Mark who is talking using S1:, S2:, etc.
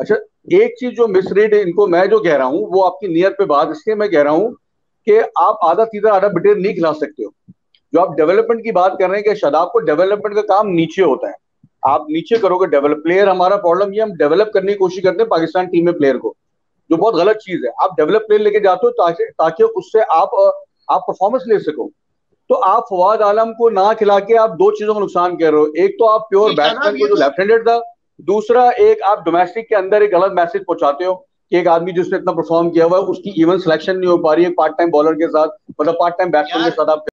S1: अच्छा, एक चीज जो मिसरीड इनको मैं जो कह रहा हूँ वो आपकी नियत पे बात, इसलिए मैं कह रहा हूँ कि आप आधा सीधा आधा बिटेर नहीं खिला सकते हो। जो आप डेवलपमेंट की बात कर रहे हैं कि शादाब को डेवलपमेंट का काम नीचे होता है, आप नीचे करोगे डेवलप प्लेयर। हमारा प्रॉब्लम ये हम डेवलप करने की कोशिश करते हैं पाकिस्तान टीम में प्लेयर को, जो बहुत गलत चीज है। आप डेवलप प्लेयर लेके जाते हो ताकि ताकि उससे आप परफॉर्मेंस ले सको। तो आप फवाद आलम को ना खिला के आप दो चीजों का नुकसान कर रहे हो। एक तो आप प्योर
S2: नहीं
S1: बैट्समैन
S2: शादाब,
S1: को
S2: ये
S1: जो
S2: तो
S1: लेफ्ट हैंडेड था, दूसरा एक आप डोमेस्टिक के अंदर एक गलत मैसेज पहुंचाते हो कि एक आदमी जिसने इतना परफॉर्म किया हुआ है उसकी इवन सिलेक्शन नहीं हो पा रही है पार्ट टाइम बॉलर के साथ, मतलब पार्ट टाइम बैट्समैन के
S2: यार
S1: साथ आप